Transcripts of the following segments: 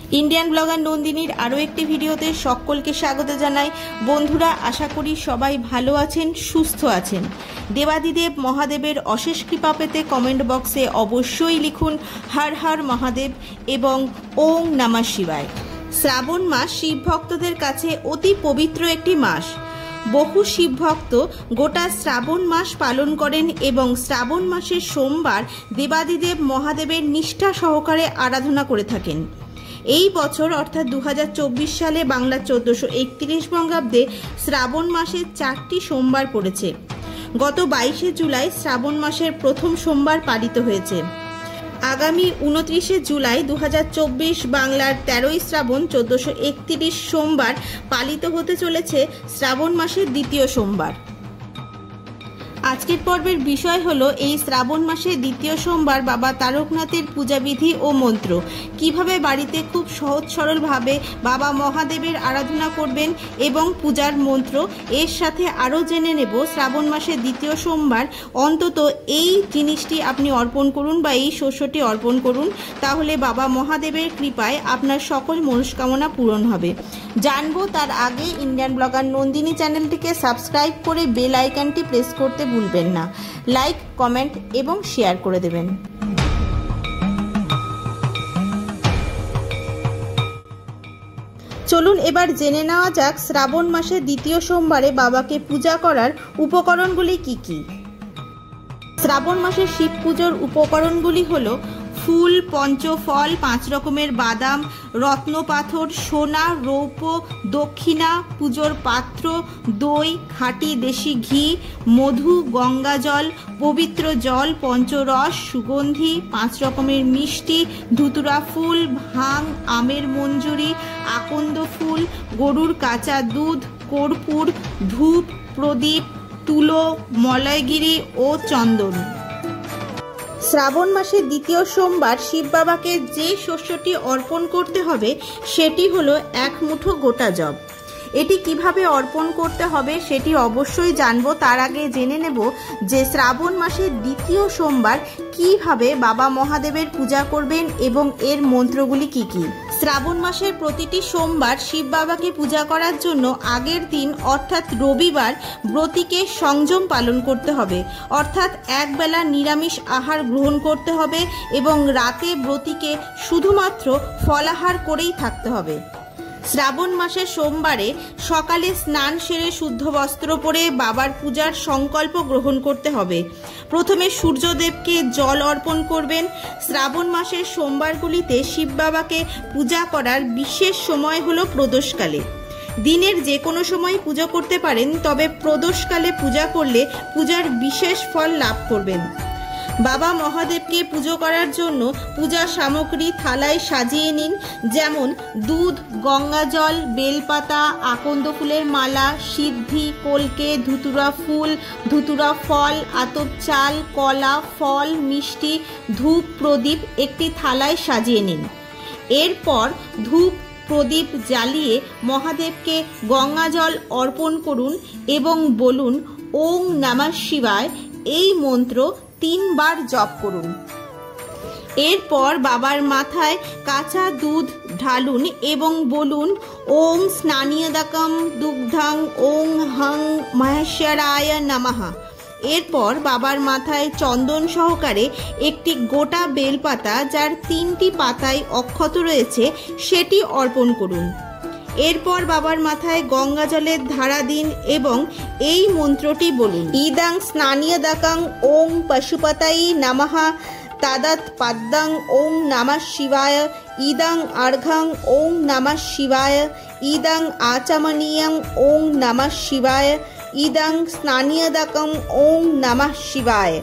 Indian blogger নন্দিনীর আরও একটি ভিডিওতে সকলকে স্বাগত জানাই। বন্ধুরা, আশা করি সবাই ভালো আছেন, সুস্থ আছেন। দেবাদিদেব মহাদেবের অশেষ কৃপা পেতে কমেন্ট বক্সে অবশ্যই লিখুন হর হর মহাদেব এবং ওং নমঃ শিবায়। শ্রাবণ মাস শিব ভক্তদের কাছে অতি পবিত্র একটি মাস। বহু শিব ভক্ত গোটা শ্রাবণ মাস পালন করেন এবং শ্রাবণ মাসের সোমবার দেবাদিদেব মহাদেবের নিষ্ঠা সহকারে আরাধনা করে থাকেন। এই বছর অর্থাৎ 2024 সালে বাংলা 1431 বঙ্গাব্দে শ্রাবণ মাসের 4টি সোমবার পড়েছে। গত 22শে জুলাই শ্রাবণ মাসের প্রথম সোমবার পালিত হয়েছে। আগামী 29শে জুলাই 2024 বাংলার 13ই শ্রাবণ 1431 সোমবার পালিত হতে চলেছে শ্রাবণ মাসের দ্বিতীয় সোমবার। আজকের পর্বের বিষয় হলো এই শ্রাবণ মাসের দ্বিতীয় সোমবার বাবা তারকনাথের পূজাবিধি ও মন্ত্র। কিভাবে বাড়িতে খুব সহজ সরলভাবে বাবা মহাদেবের আরাধনা করবেন এবং পূজার মন্ত্র। এর সাথে আরও জেনে নেব শ্রাবণ মাসের দ্বিতীয় সোমবার অন্তত এই জিনিসটি আপনি অর্পণ করুন বা এই শস্যটি অর্পণ করুন, তাহলে বাবা মহাদেবের কৃপায় আপনার সকল মনস্কামনা পূরণ হবে। জানবো তার আগে ইন্ডিয়ান ব্লগার নন্দিনী চ্যানেলটিকে সাবস্ক্রাইব করে বেল আইকনটি প্রেস করতে ভুলবেন না। লাইক, কমেন্ট এবং শেয়ার করে দেবেন। চলুন এবার জেনে নেওয়া যাক শ্রাবণ মাসের দ্বিতীয় সোমবারে বাবাকে পূজা করার উপকরণগুলি কি কি। শ্রাবণ মাসের শিব পুজোর উপকরণগুলি হলো ফুল, পঞ্চফল, 5 রকমের বাদাম, রত্নপাথর, সোনা, রৌপ্য, দক্ষিণা, পুজোর পাত্র, দই, খাঁটি দেশি ঘি, মধু, গঙ্গা জল, পবিত্র জল, পঞ্চরস, সুগন্ধি, 5 রকমের মিষ্টি, ধুতুরা ফুল, ভাং, আমের মঞ্জুরি, আকন্দ ফুল, গরুর কাঁচা দুধ, কর্পূর, ধূপ, প্রদীপ, তুলো, মলয়গিরি ও চন্দন। শ্রাবণ মাসের দ্বিতীয় সোমবার শিব বাবাকে যে শস্যটি অর্পণ করতে হবে সেটি হলো 1 মুঠো গোটা জব। এটি কিভাবে অর্পণ করতে হবে সেটি অবশ্যই জানবো। তার আগে জেনে নেব যে শ্রাবণ মাসের দ্বিতীয় সোমবার কিভাবে বাবা মহাদেবের পূজা করবেন এবং এর মন্ত্রগুলি কি কি। শ্রাবণ মাসের প্রতিটি সোমবার শিব বাবাকে পূজা করার জন্য আগের দিন অর্থাৎ রবিবার ব্রতীকে সংযম পালন করতে হবে, অর্থাৎ একবেলা নিরামিষ আহার গ্রহণ করতে হবে এবং রাতে ব্রতীকে শুধুমাত্র ফলাহার করেই থাকতে হবে। শ্রাবণ মাসের সোমবারে সকালে স্নান সেরে শুদ্ধ বস্ত্র পরে বাবার পূজার সংকল্প গ্রহণ করতে হবে। প্রথমে সূর্যদেবকে জল অর্পণ করবেন। শ্রাবণ মাসের সোমবারগুলিতে শিব বাবাকে পূজা করার বিশেষ সময় হলো প্রদোষকালে। দিনের যে কোনো সময় পূজা করতে পারেন, তবে প্রদোষকালে পূজা করলে পূজার বিশেষ ফল লাভ করবেন। বাবা মহাদেবকে পুজো করার জন্য পূজা সামগ্রী থালায় সাজিয়ে নিন, যেমন দুধ, গঙ্গা জল, বেলপাতা, আকন্দ ফুলের মালা, সিদ্ধি, কলকে, ধুতুরা ফুল, ধুতুরা ফল, আতপ চাল, কলা, ফল, মিষ্টি, ধূপ, প্রদীপ একটি থালায় সাজিয়ে নিন। এরপর ধূপ প্রদীপ জ্বালিয়ে মহাদেবকে গঙ্গা জল অর্পণ করুন এবং বলুন ওং নমঃ শিবায়। এই মন্ত্র 3 বার জপ করুন। এরপর বাবার মাথায় কাঁচা দুধ ঢালুন এবং বলুন ওং স্নানিয়দকম দুগ্ধং ওং হং মহেশ্বরায় নমঃ। এরপর বাবার মাথায় চন্দন সহকারে একটি গোটা বেলপাতা, যার 3টি পাতায় অক্ষত রয়েছে, সেটি অর্পণ করুন। এরপর বাবার মাথায় গঙ্গা জলের ধারা দিন এবং এই মন্ত্রটি বলুন ইদাং স্নানিয়দকং ওং পশুপতাই নমঃ তাদাত পাদ্যং ওং নমঃ শিবায় ইদাং আর্ঘং ওং নমঃ শিবায় ইদাং আচমনীয়ং ওং নমঃ শিবায় ইদাং স্নানিয়দকং ওং নমঃ শিবায়।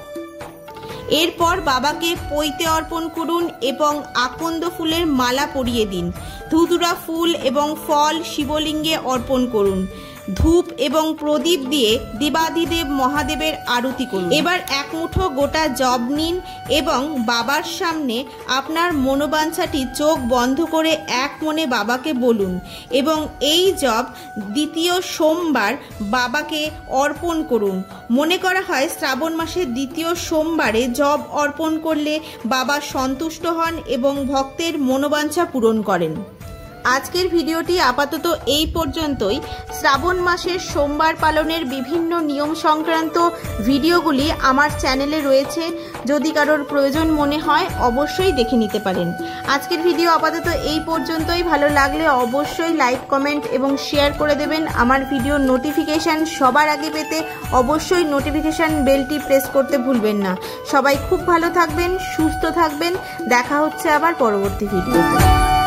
এরপর বাবাকে পৈতে অর্পণ করুন এবং আকন্দ ফুলের মালা পরিয়ে দিন। ধুতুরা ফুল এবং ফল শিবলিঙ্গে অর্পণ করুন। ধূপ এবং প্রদীপ দিয়ে দেবাদিদেব মহাদেবের আরতি করুন। এবার এক মুঠো গোটা জব নিন এবং বাবার সামনে আপনার মনোবাঞ্ছাটি চোখ বন্ধ করে এক মনে বাবাকে বলুন এবং এই জব দ্বিতীয় সোমবার বাবাকে অর্পণ করুন। মনে করা হয় শ্রাবণ মাসের দ্বিতীয় সোমবারে জব অর্পণ করলে বাবা সন্তুষ্ট হন এবং ভক্তের মনোবাঞ্ছা পূরণ করেন। আজকের ভিডিওটি আপাতত এই পর্যন্তই। শ্রাবণ মাসের সোমবার পালনের বিভিন্ন নিয়ম সংক্রান্ত ভিডিওগুলি আমার চ্যানেলে রয়েছে, যদি কারোর প্রয়োজন মনে হয় অবশ্যই দেখে নিতে পারেন। আজকের ভিডিও আপাতত এই পর্যন্তই। ভালো লাগলে অবশ্যই লাইক, কমেন্ট এবং শেয়ার করে দেবেন। আমার ভিডিওর নোটিফিকেশান সবার আগে পেতে অবশ্যই নোটিফিকেশান বেলটি প্রেস করতে ভুলবেন না। সবাই খুব ভালো থাকবেন, সুস্থ থাকবেন। দেখা হচ্ছে আবার পরবর্তী ভিডিওতে।